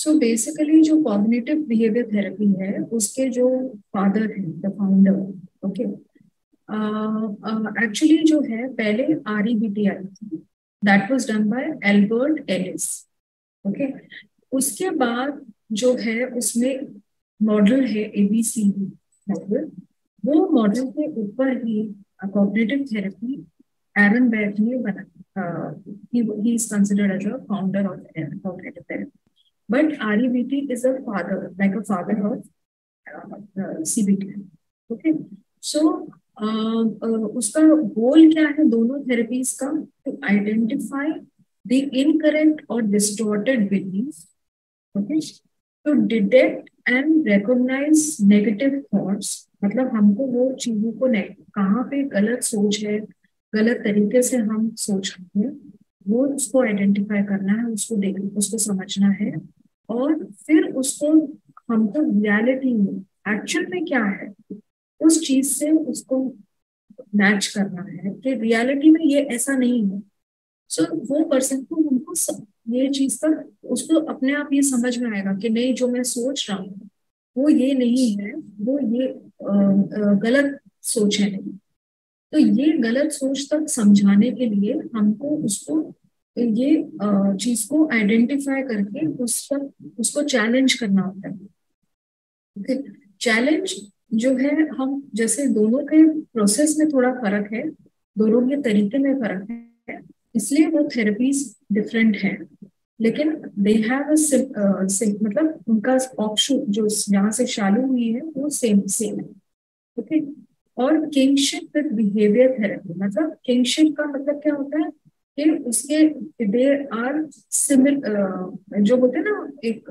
सो basically जो cognitive behaviour therapy है उसके जो फादर हैं, द फाउंडर, ओके, एक्चुअली जो है पहले REBT आई थी, that was done by Albert Ellis, okay. उसके बाद जो है उसमें मॉडल है ABCD मॉडल, वो मॉडल के ऊपर ही कॉग्निटिव थेरेपी एरन बेक ने बना, he is considered as a founder of cognitive therapy. But REBT is a father, like a father of CBT. Okay, so उसका गोल क्या है दोनों थेरेपीज का? टू आइडेंटिफाई द इनकरेक्ट और distorted belief, okay, to detect and recognise negative thoughts, मतलब हमको वो चीजों को कहाँ पे गलत सोच है, गलत तरीके से हम सोच रहे हैं, वो उसको आइडेंटिफाई करना है, उसको देखना, उसको समझना है, और फिर उसको हमको रियलिटी में एक्चुअल में क्या है उस चीज से उसको मैच करना है कि रियलिटी में ये ऐसा नहीं है। सो वो पर्सन को हमको ये चीज का उसको अपने आप ये समझ में आएगा कि नहीं, जो मैं सोच रहा हूँ वो ये नहीं है, वो ये गलत सोच है नहीं। तो ये गलत सोच तक समझाने के लिए हमको उसको ये चीज को आइडेंटिफाई करके उसको चैलेंज करना होता है। चैलेंज जो है, हम जैसे दोनों के प्रोसेस में थोड़ा फर्क है, दोनों के तरीके में फर्क है, इसलिए वो थेरेपीज डिफरेंट है, लेकिन दे हैव मतलब उनका ऑप्शन जो यहाँ से चालू हुई है वो सेम सेम है, ओके। और किंगशिप विद बिहेवियर थेरेपी, मतलब किंगशिप का मतलब क्या होता है कि उसके देर आर सिमिलर, जो होते हैं ना एक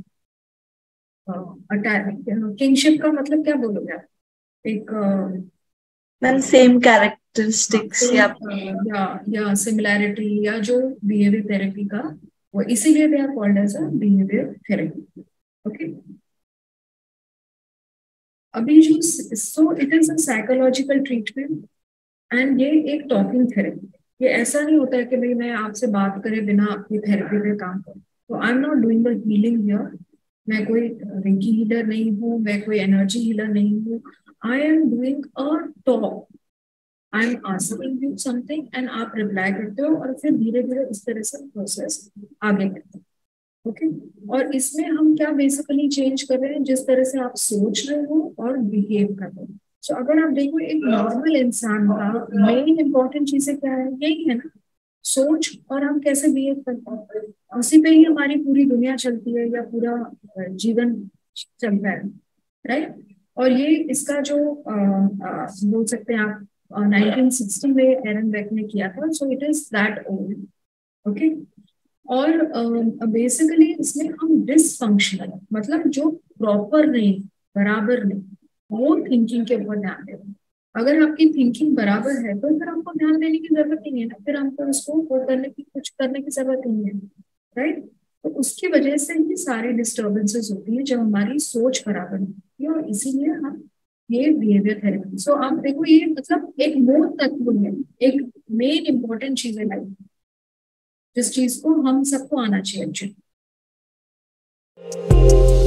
किंगशिप का मतलब क्या बोलोगे आप? एक सेम कैरेक्टरिस्टिक्स या सिमिलैरिटी, या जो बिहेवियर थेरेपी का, वो इसीलिए they are called as a behaviour therapy, okay. अभी जो so it is a psychological treatment and ये एक टॉकिंग थेरेपी। ये ऐसा नहीं होता है कि भाई मैं आपसे बात करे बिना आपकी थेरेपी पे काम करूँ। तो I am not doing the healing here, मैं कोई रिंकी हीलर नहीं हूँ, मैं कोई एनर्जी हीलर नहीं हूँ। I am doing a talk, I am asking you something and आप रिप्लाई करते हो, और फिर धीरे धीरे इस तरह से प्रोसेस आगे करते हैं, ओके। और इसमें हम क्या बेसिकली चेंज कर रहे हैं, जिस तरह से आप सोच रहे हो और बिहेव कर रहे हो। सो अगर आप देखो एक नॉर्मल इंसान का मेन इंपॉर्टेंट चीजें क्या है, यही है ना, सोच और हम कैसे बिहेव करते हैं, उसी पे ही हमारी पूरी दुनिया चलती है या पूरा जीवन चलता है, राइट। और ये इसका जो बोल सकते हैं आप 1960 में एरन बेक ने किया था, so it is that old, okay. और बेसिकली इसमें हम डिसफंक्शनल, मतलब जो प्रॉपर नहीं, बराबर नहीं, वो थिंकिंग के ऊपर ध्यान देते हैं। अगर आपकी थिंकिंग बराबर है तो फिर आपको ध्यान देने की जरूरत नहीं है ना, फिर हमको उसको वो करने की कुछ करने की जरूरत नहीं है, राइट। तो उसकी वजह से ही सारी डिस्टर्बेंसेस होती है जब हमारी सोच बराबर नहीं होती है, और इसीलिए हम ये बिहेवियर थेरेपी। सो आप देखो ये मतलब एक मूल तत्व है, एक मेन इंपॉर्टेंट चीज है लाइफ, जिस चीज को हम सबको आना चाहिए एक्चुअली।